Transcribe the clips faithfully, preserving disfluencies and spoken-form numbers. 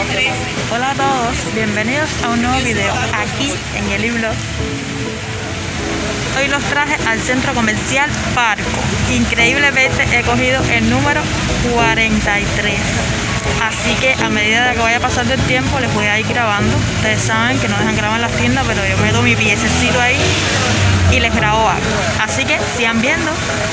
Hola a todos, bienvenidos a un nuevo video aquí en Yeli Vlogs. Hoy los traje al centro comercial Parco. Increíblemente he cogido el número cuarenta y tres. Así que a medida que vaya pasando el tiempo les voy a ir grabando. Ustedes saben que no dejan grabar en las tiendas, pero yo meto mi piececito ahí y les grabo algo. Así que sigan viendo.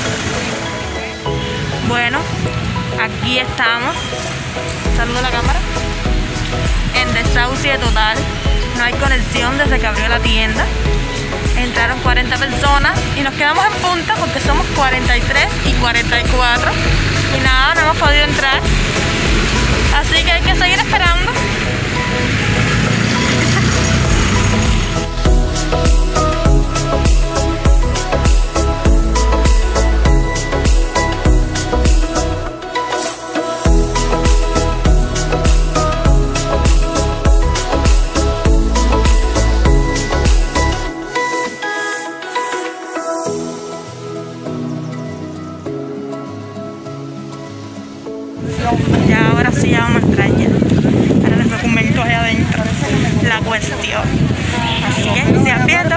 Bueno, aquí estamos. Saludo a la cámara. En desahucio total. No hay conexión desde que abrió la tienda. Entraron cuarenta personas y nos quedamos en punta porque somos cuarenta y tres y cuarenta y cuatro. Y nada, no hemos podido entrar. Así que hay que seguir esperando. Ya ahora sí ya vamos a entrar ya. Ahora les documento allá adentro la cuestión. Así que sigan viendo.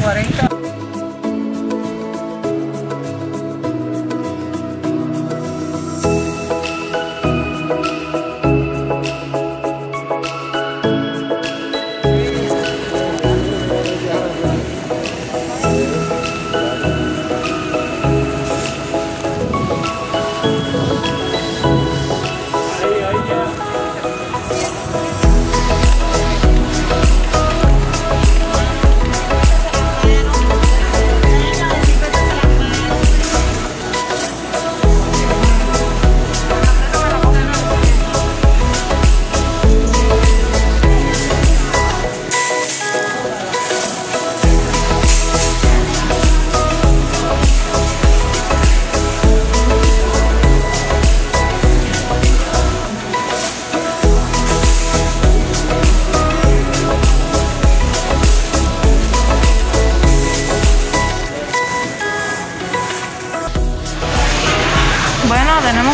Bueno, tenemos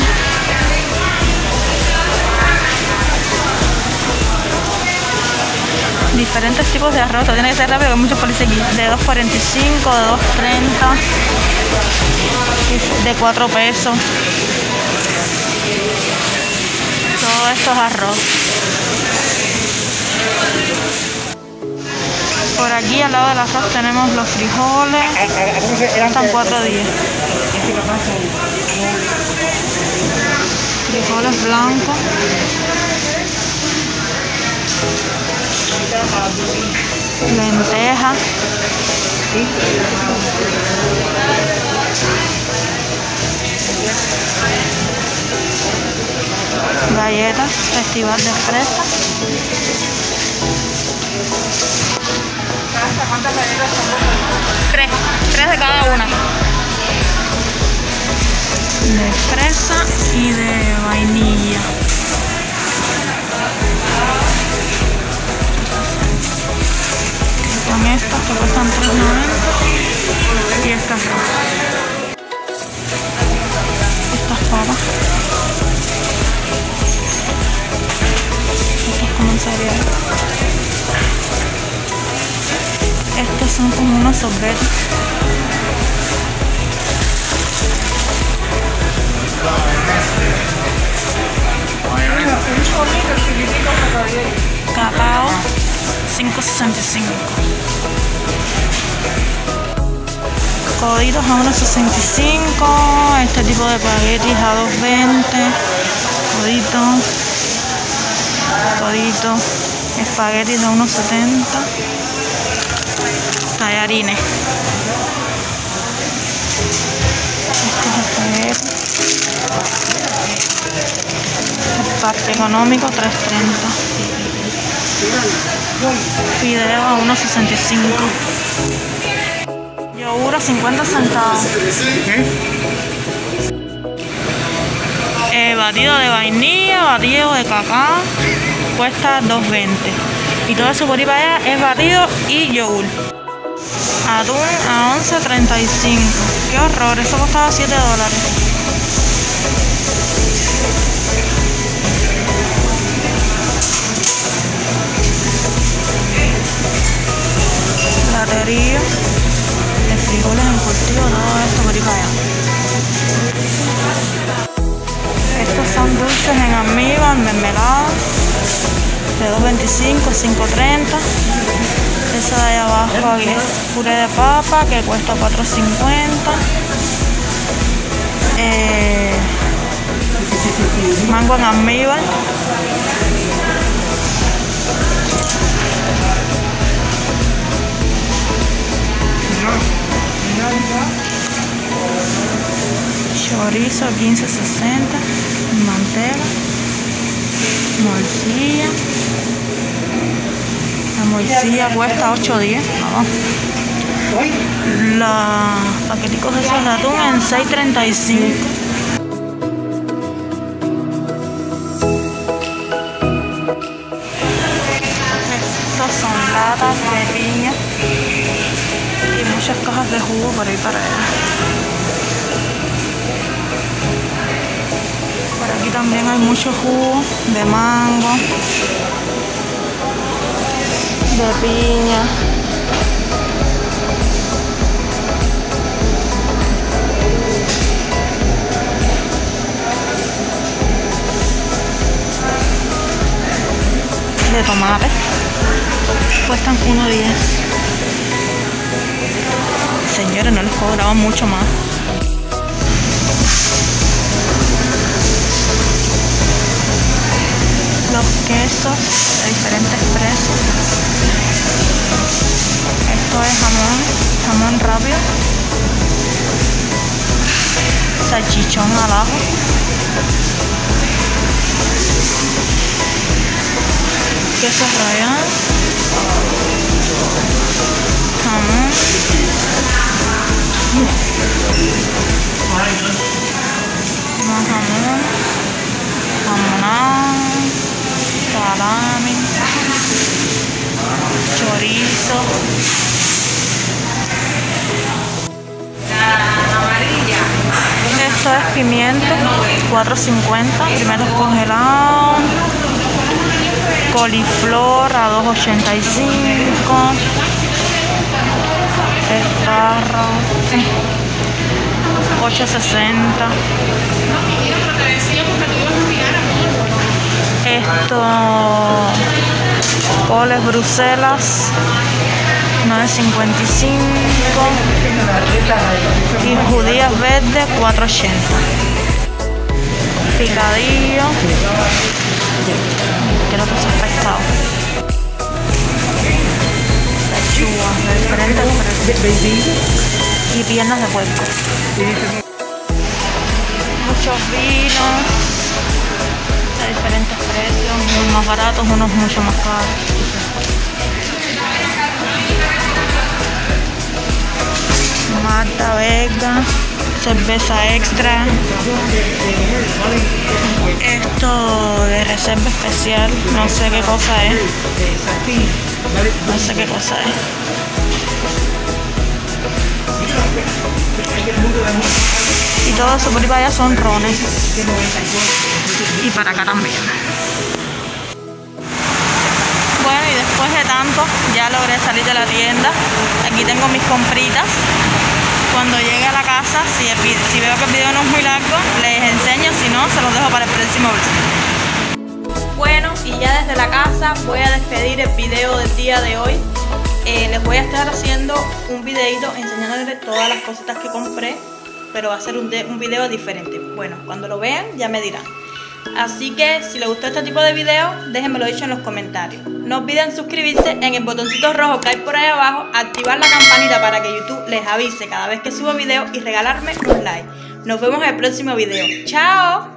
diferentes tipos de arroz. Tiene que ser rápido, que hay muchos policías aquí. De dos cuarenta y cinco, de dos treinta, de cuatro pesos. Todo esto es arroz. Por aquí al lado del arroz tenemos los frijoles. Están cuatro días. Frijoles blancos. Lentejas. Galletas, festival de fresa. ¿Cuántas galletas son? Tres, tres de cada una. De fresa y de vainilla. Con estas que cuestan tres noventa y estas dos. Estas papas. Estas como cereal. Estos son como unos sorbetes. Cacao cinco sesenta y cinco. Coditos a uno sesenta y cinco. Este tipo de espaguetis a dos veinte. Codito. Codito. Espaguetis de uno setenta. Tallarines. Este es espagueti. El parque económico tres treinta. Fideo a uno sesenta y cinco. Yogur a cincuenta centavos. Eh, batido de vainilla, batido de cacao, cuesta dos veinte. Y todo eso por ahí para allá es batido y yogur. Atún a once treinta y cinco. Qué horror, eso costaba siete dólares. mermeladas de dos veinticinco a cinco treinta. Esa de ahí abajo es puré de papa que cuesta cuatro cincuenta. Eh, mango en almíbar. Chorizo quince sesenta, mantega, morcilla. La morcilla cuesta ocho diez. Los paqueticos de esos de atún en seis treinta y cinco. Estos son latas de piña y muchas cajas de jugo por ahí para allá. Por aquí también hay mucho jugo de mango, de piña. De tomate. Cuestan uno diez. Señores, no les cobraba mucho más. Los quesos de diferentes precios. Esto es jamón, jamón rápido, salchichón al ajo, queso rallado, jamón, más jamón, jamonado, salami, chorizo. Esto es pimiento, cuatro cincuenta, pimientos congelados, coliflor a dos ochenta y cinco, espárragos ocho sesenta. Esto, coles Bruselas nueve cincuenta y cinco y judías verdes cuatro ochenta. Picadillo, creo que eso es pescado. Pechugas de diferentes precios y piernas de puerco. Muchos vinos de diferentes precios, unos más baratos, unos mucho más caros. Marta Vega, cerveza extra. Esto de reserva especial, no sé qué cosa es. No sé qué cosa es. Y todo eso por ahí para allá son rones. Y para acá también. Bueno, y después de tanto ya logré salir de la tienda. Aquí tengo mis compritas. Cuando llegue a la casa, si, si veo que el video no es muy largo, les enseño, si no, se los dejo para el próximo vlog. Bueno, y ya desde la casa voy a despedir el video del día de hoy. Eh, les voy a estar haciendo un videito enseñándoles todas las cositas que compré, pero va a ser un, de, un video diferente. Bueno, cuando lo vean ya me dirán. Así que si les gustó este tipo de video, déjenmelo dicho en los comentarios. No olviden suscribirse en el botoncito rojo que hay por ahí abajo, activar la campanita para que YouTube les avise cada vez que subo video y regalarme un like. Nos vemos en el próximo video. ¡Chao!